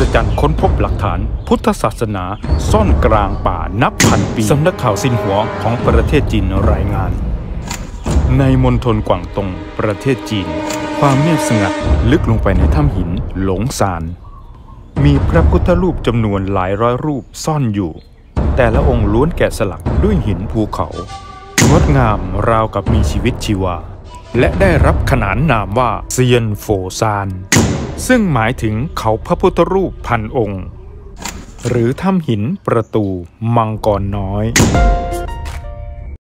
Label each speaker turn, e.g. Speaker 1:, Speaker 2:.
Speaker 1: จรรย์ค้นพบหลักฐานพุทธศาสนาซ่อนกลางป่านับพันปีสำนักข่าวซินหัวของประเทศจีนรายงานในมณฑลกวางตงประเทศจีนความเงียบสงัดลึกลงไปในถ้ำหินหลงซานมีพระพุทธรูปจำนวนหลายร้อยรูปซ่อนอยู่แต่ละองค์ล้วนแกะสลักด้วยหินภูเขางดงามราวกับมีชีวิตชีวาและได้รับขนานนามว่าเซียนโฟซานซึ่งหมายถึงเขาพระพุทธรูปพันองค์หรือถ้ำหินประตูมังกรน้อย